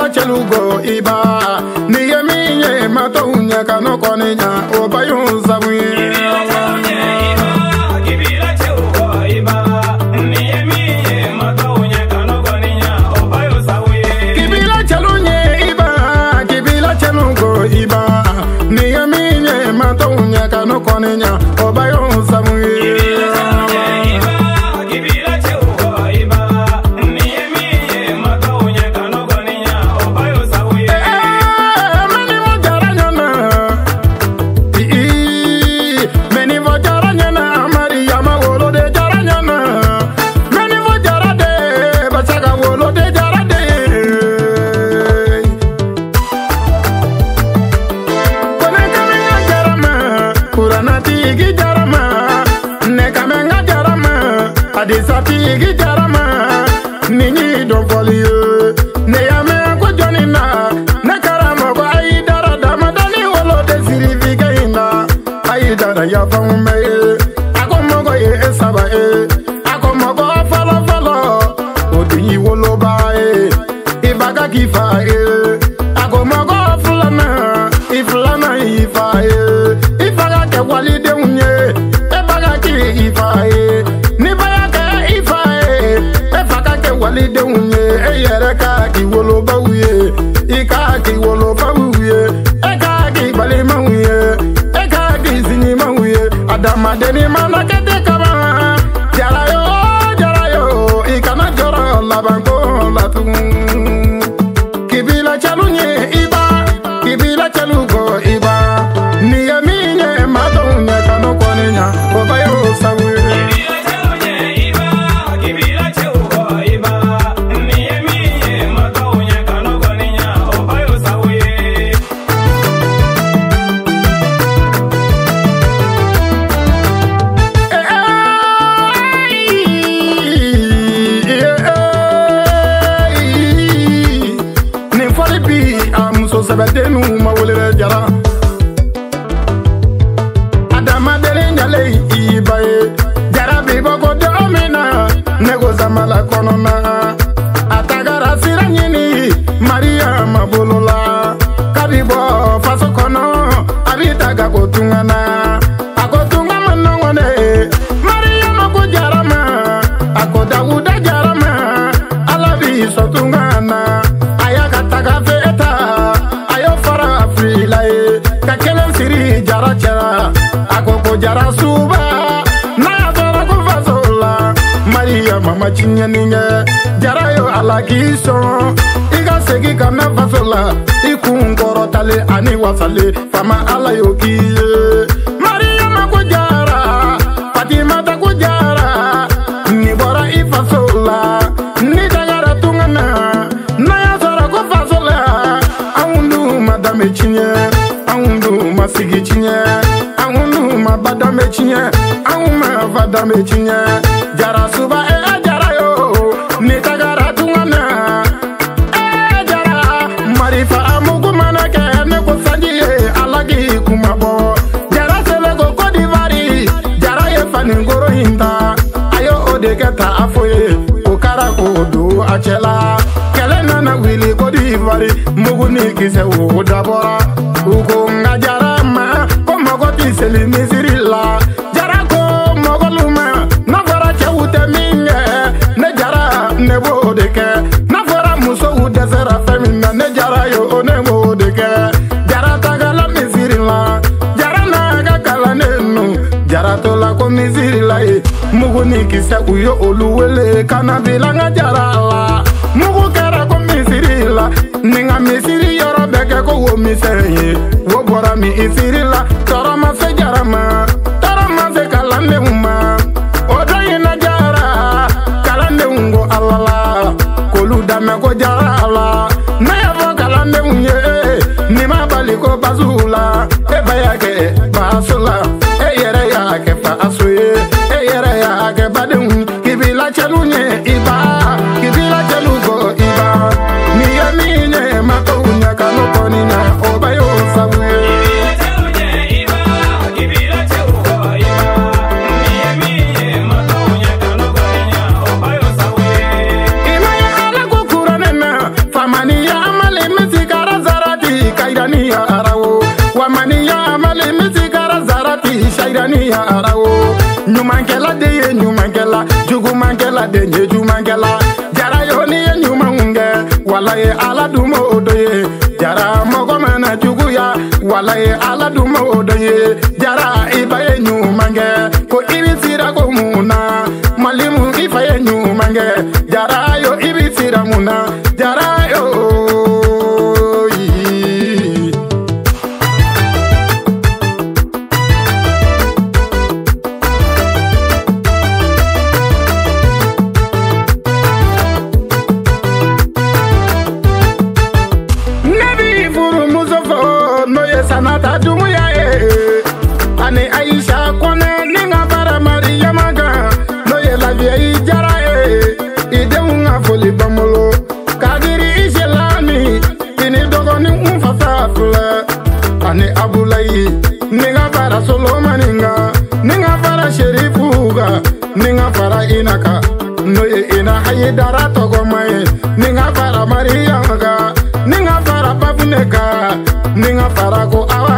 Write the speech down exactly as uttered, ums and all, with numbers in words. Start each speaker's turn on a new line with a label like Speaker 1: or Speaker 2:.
Speaker 1: kibila chelugo iba niyemiye matounya kano koninya obayun sawi Koninya obayo samuye kibila cheugo iba niyemi matounya kano koninya obayo samuye meni vojaranyana meni vojaranyana Maria mawolo de jaranyana meni vojarade bachaga wolo de jarade Tigi jarama, ne kamenga jarama, adisa tigi jarama, nini don folio, ne yame ko jonina, ne karamo ko ai dara dama dani wolo de sirifiga ina, ai dara ya famume, ako mogo ye esaba e, ako mogo falo falo, odi wolo ba e, ibaga kifa e, ako mogo fulana, ifulana ifa e. Wali de unye, e baga ki ifae, ni baga ke ifae, e faga ke wali de unye, e yere ka ki wolo bawuye, i ka ki wolo bawuye, e ka ki bali mawuye, e ka ki zini mawuye, adama deni mana kete kama, jara yo, jara yo, i kana joro labanko latung, kibila chalunye iba, kibila chalugo iba, ni yami obayo sawe kibila chelunye iba kibila cheugo iba niyemi matounya kano koninya obayo sawe ni fali bi amuso sabedenu mawole jara ibaye jarabi boko domina nego zamala konona atagara siranyini Maria mabolola kabibo faso kono abitaga kotungana akotunga manongone Maria mako jarama akodaguda jarama alabi sotungana ayaka taga feta ayo fara afrilae kakele siri jara chera akoko jara suba na zara ko fasola Maria mama chinya ninye jara yo alakiso iga segi kana fasola ikungoro tale ani wasale fama ala yo kiye Maria mako jara Fatima ta ko jara ni bora ifasola ni dagara tungana na ya zara ko fasola aundu madame chinya aundu masigi chinya bada mechinye, auma vada mechinye, jara suba e jara yo, ni tagara tungana, e jara marifa amugu manake ne kusanjiye alagi kumabo, jara selego kodivari, jara ye fani ngoro hinta, ayo odegeta afoye, ukara kodo achela, kelena na wili kodivari, mugu ni kise udabora, uko nga jara ma, komogoti seli misiri la jara ko mogoluma na fara chewute minge ne jara ne bodeke na fara muso udesera femina ne jara yo ne bodeke jara tagala misiri la jara na gakala nenu jara tola ko misiri la e mugu ni kise uyo oluwele kana bilanga jara la mugu kera ko misiri la ninga misiri yoro beke ko wo miseye wo bora mi isiri la toro ma fe jara ma toro ma fe kalande uma odo yina jara kalande ungo alala kolu dame ko jara ala na ya fo kalande unye ni ma bali ko bazula e bayake basula e yere ya ke fa asuye e yere ya ke badun kibila chelunye iba kibila chelugo iba ni yamine matounya kano koninya obayo sawe kibila chelunye iba kibila cheugo de ye ɲumankɛla jugumankɛla de ye jumankɛla jara yo ni ye ɲumanw kɛ wala ye ala duma o dɔ ye jara mɔgɔ mana juguya wala ye ala duma o dɔ ye jara i ba ye ɲuman kɛ ko i bi sira ko mun na malimu i fa ye ɲuman kɛ jara yo i bi sira mun na jara yo sanata dumuya ye ani Aisha kone ninga bara Mariama kan no ye la vieille jara ye ide unga foli bamolo kadiri iselani tini dogoni unfa fafula ani Abulayi ninga bara Solomaninga ninga bara Sherifuga ninga bara Inaka no ye ina hayi dara togomaye ninga bara Mariama ga ninga bara Babuneka ninga fara ko awa